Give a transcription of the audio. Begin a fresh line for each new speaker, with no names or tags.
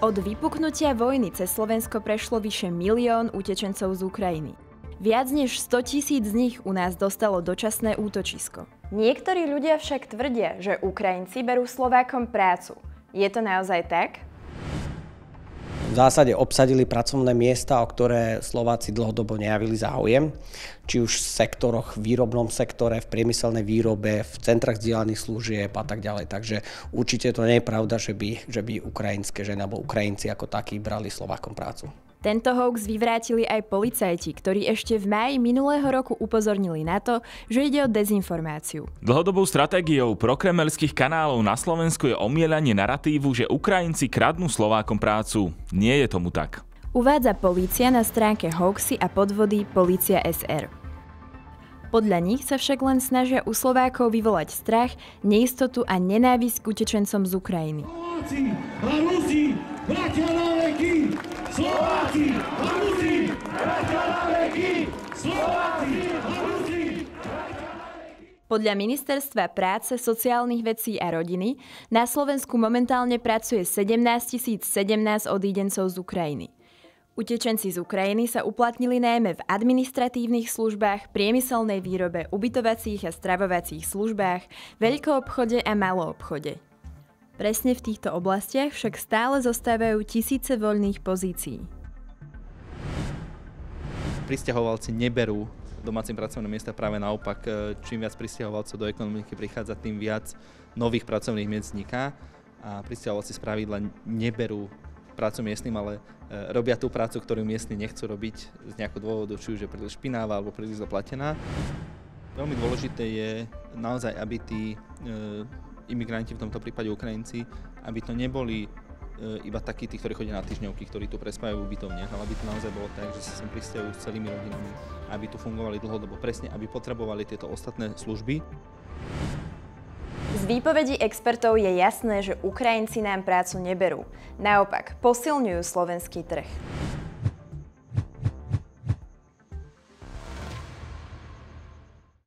Od vypuknutia vojny cez Slovensko prešlo vyše 1 000 000 utečencov z Ukrajiny. Viac než 100 000 z nich u nás dostalo dočasné útočisko. Niektorí ľudia však tvrdia, že Ukrajinci berú Slovákom prácu. Je to naozaj tak?
V zásade obsadili pracovné miesta, o ktoré Slováci dlhodobo nejavili záujem. Či už v sektoroch, v výrobnom sektore, v priemyselnej výrobe, v centrách zdieľaných služieb a tak ďalej. Takže určite to nie je pravda, že by ukrajinské ženy alebo Ukrajinci ako takí brali Slovákom prácu.
Tento hoax vyvrátili aj policajti, ktorí ešte v máji minulého roku upozornili na to, že ide o dezinformáciu.
Dlhodobou stratégiou prokremelských kanálov na Slovensku je omielanie naratívu, že Ukrajinci kradnú Slovákom prácu. Nie je tomu tak.
Uvádza polícia na stránke Hoaxy a podvody Polícia SR. Podľa nich sa však len snažia u Slovákov vyvolať strach, neistotu a nenávisť k utečencom z Ukrajiny.
Slováci a Rusi, bratia na veky! Slováci a Rusi, bratia na veky! Slováci a Rusi!
Podľa Ministerstva práce, sociálnych vecí a rodiny na Slovensku momentálne pracuje 17 017 odídencov z Ukrajiny. Utečenci z Ukrajiny sa uplatnili najmä v administratívnych službách, priemyselnej výrobe, ubytovacích a stravovacích službách, veľkoobchode a maloobchode. Presne v týchto oblastiach však stále zostávajú tisíce voľných pozícií.
Prisťahovalci neberú domácim pracovné miesta, práve naopak, čím viac prisťahovalcov do ekonomiky prichádza, tým viac nových pracovných miest vzniká a prisťahovalci spravidla neberú prácu miestnym, ale robia tú prácu, ktorú miestni nechcú robiť z nejakého dôvodu, či už je príliš špinavá alebo príliš zaplatená. Veľmi dôležité je naozaj, aby tí imigranti, v tomto prípade Ukrajinci, aby to neboli iba takí, tí, ktorí chodia na týždňovky, ktorí tu prespávajú v ubytovniach, ale aby to naozaj bolo tak, že sa sem prisťahujú s celými rodinami, aby tu fungovali dlhodobo, presne, aby potrebovali tieto ostatné služby.
Z výpovedí expertov je jasné, že Ukrajinci nám prácu neberú. Naopak, posilňujú slovenský trh.